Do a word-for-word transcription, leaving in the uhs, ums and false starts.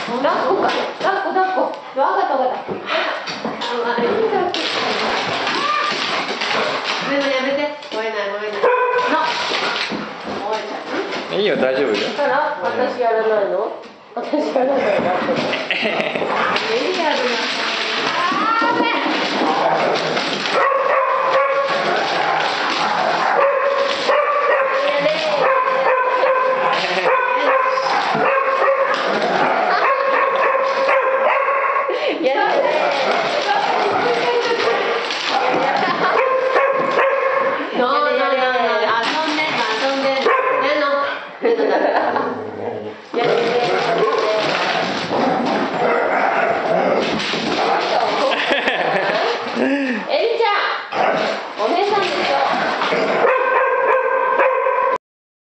抱っこか。抱っこ抱っこ。わかったわかった。あ、あれいい抱っこ。でもやめて。ごめんなごめんな。な。おいちゃん。 いいよ大丈夫よ。 だから私やらないの？私やらないの。エリアルな。あーごめん。No, no, no, no, 遊んで、遊んで。ねの。